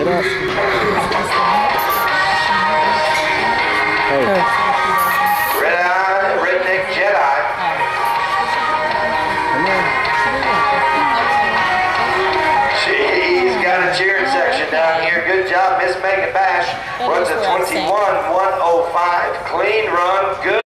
up. Hey. Redneck Jet Eye. She's got a cheering section down here. Good job, Miss Megan Bash. Runs a 21-105. Clean run, good.